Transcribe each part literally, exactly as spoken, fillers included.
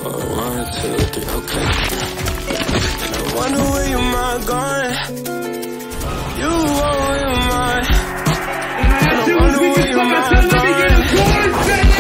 One, two, three, okay. I wonder where your mind gone. You are where your mind. I wonder where your mind gone.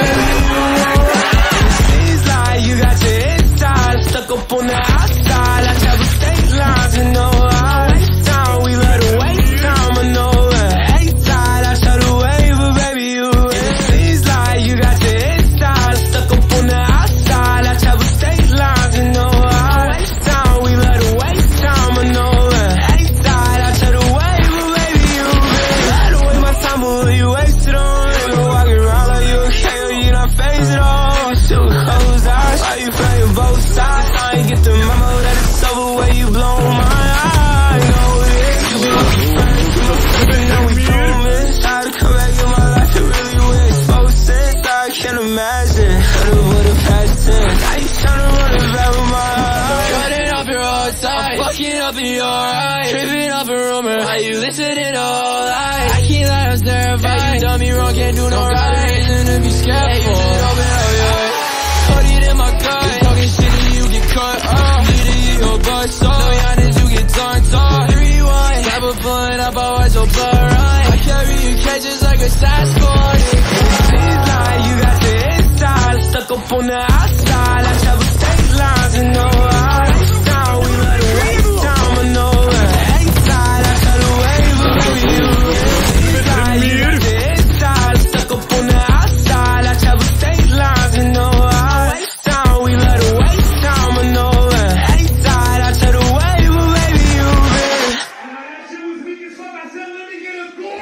Seems like you got your inside stuck up on the outside. I travel state lines and no I waste time. We let her waste time. I know that hate side. I shut away, but baby you. It seems like you got your inside stuck up on the outside. I travel state lines and no I waste time. We let her waste time. I know that hate side. I shut away, but baby you. Let away my time, but who you wasted on? You walking around like you okay, or you not phased at all. Shoot closed eyes, why you playing both sides? I ain't get the memo that it's over where you blow my eye. You know it is, you been looking friends, you been flipping and we promised. How to come back in my life, it really was exposed since I can't imagine. Should've would've passed since. Now you tryna run it back with my eyes. Running up your outside, I'm fucking up in your eyes, tripping off a rumor, why you listening to all lies? I can't lie, I'm terrified. Hey, you done me wrong, can't do no right. Reason to be scared. Hey, you should open up your eyes. Put it in my gut. You talking shit and you get cut off. Need to eat your butt soft. No honest, you get tongue off. Rewind. Type of fun up, I watch your blood run. I carry you catches like a Sasquatch. Seems like you got your inside stuck up on the outside. I travel state lines and no I waste time. We let her waste time. I know that hate side. I shut away, but baby you. Seems like you got your inside stuck up on the outside. I travel state lines and no I waste time. We let her waste time. I know that hate side. I shut away, but baby you. Let me get a